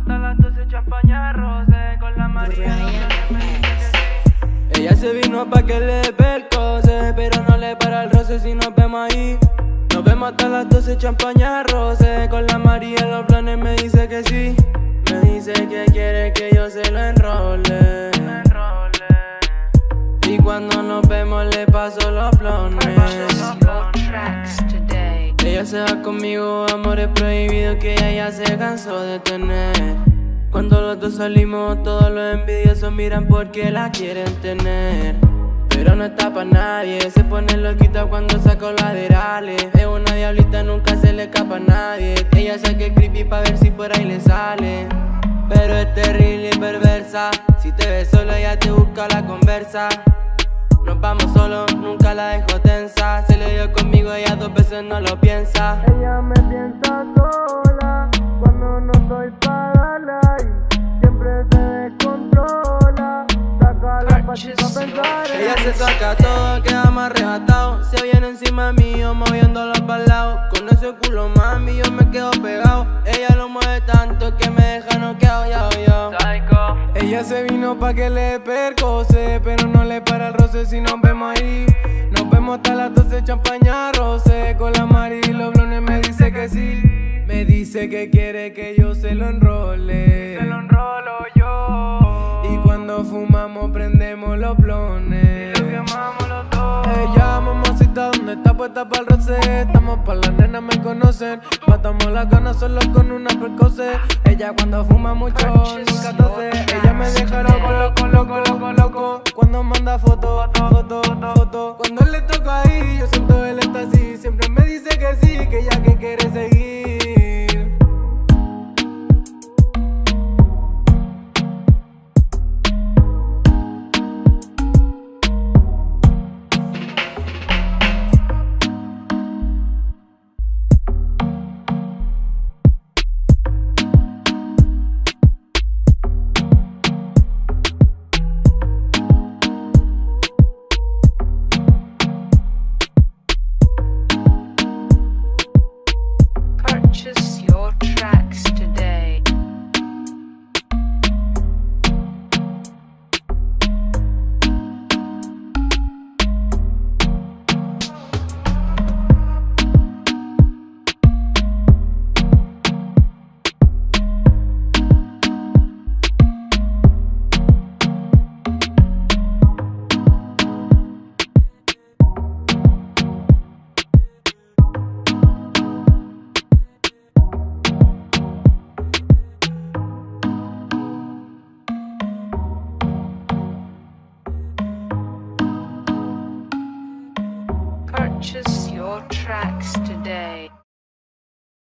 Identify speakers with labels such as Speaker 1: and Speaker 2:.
Speaker 1: hasta las 12 champaña rosé con la María. Ella se vino pa' que le percose, pero no le para el roce si nos vemos ahí. Nos vemos hasta las 12 champaña rosé con la María. Los planes me dice que sí. Me dice que quiere que yo se lo enrole. Y cuando nos vemos le paso los blones. Ella se va conmigo, amores prohibidos que ella ya se cansó de tener. Cuando los dos salimos, todos los envidiosos miran porque la quieren tener. Pero no está pa' nadie, se pone loquita cuando saco laterales. Es una diablita, nunca se le escapa a nadie. Ella saca el creepy pa' ver si por ahí le sale. Pero es terrible y perversa. Si te ves sola ella te busca la conversa. Nos vamos solos, nunca la dejo tensa. Se le dio conmigo, ella 2 veces no lo piensa. Ella me piensa sola cuando no estoy pa' darla y siempre se descontrola. Saca la pachita a pensar. Ella se saca todo, queda más arrebatado. Se viene encima mío, moviéndolo pa'l lado. Con ese culo mami yo me quedo pegado. Ella lo mueve tanto que me deja noqueado, ya yo. Ella se vino pa' que le percose, pero no le para el roce si nos vemos ahí. Nos vemos hasta las 12 champaña rosé con la Mari y los blones me dice que sí. Me dice que quiere que yo se lo enrole. Se lo enrolo yo. Y cuando fumamos prendemos los blones. Y lo quemamos los dos. Ella mamacita, ¿dónde está puesta pa'l roce? Estamos pa' las nenas, me conocen. Matamos las ganas solo con una precoce. Ella cuando fuma mucho nunca tose. Ella me deja loco cuando manda foto. Cuando le toco ahí yo siento el éxtasis. Siempre me dice que sí, que ella que quiere seguir.
Speaker 2: Purchase your tracks today. Purchase your tracks today.